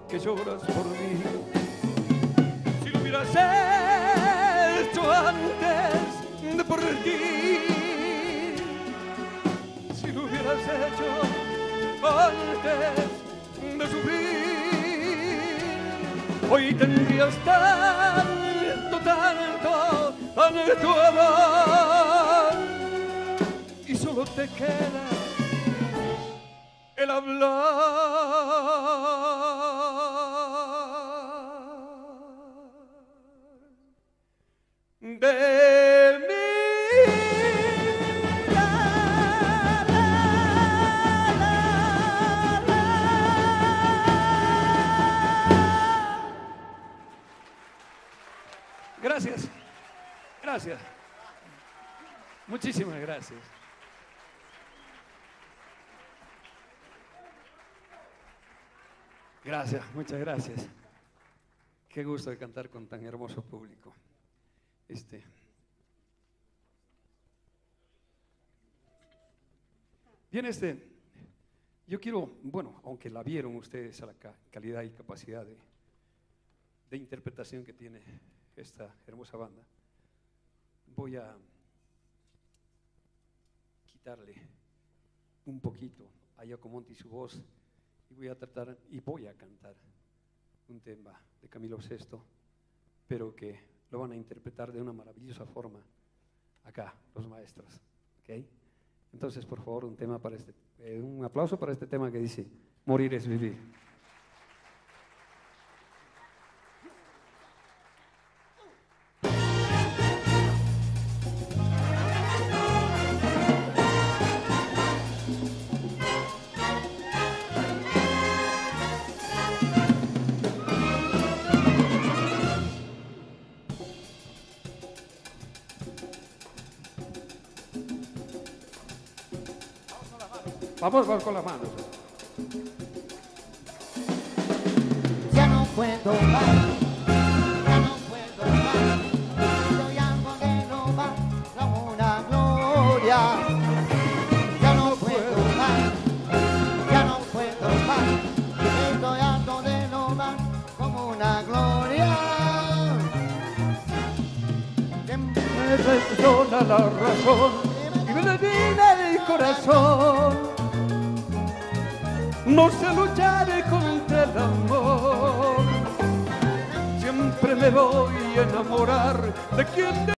que lloras por mí. Si lo hubieras hecho antes de partir, si lo hubieras hecho antes de sufrir, hoy tendrías tanto, tanto, tanto amor, y solo te queda el hablar de mí. Gracias, gracias, muchísimas gracias. Gracias, muchas gracias. Qué gusto de cantar con tan hermoso público. Bien, yo quiero, bueno, aunque la vieron ustedes a la calidad y capacidad de interpretación que tiene esta hermosa banda, voy a quitarle un poquito a Giacomo Monti su voz y voy a cantar un tema de Camilo VI, pero que lo van a interpretar de una maravillosa forma acá los maestros, ¿ok? Entonces, por favor, un aplauso para este tema que dice Morir es vivir. Vamos con las manos. Ya no puedo más, ya no puedo más. Soy algo que no va como una gloria. Ya no puedo más, ya no puedo más. Estoy algo de no va como una gloria. Siempre me traiciona la razón y me domina el corazón. No sé luchar contra el amor, siempre me voy a enamorar de quien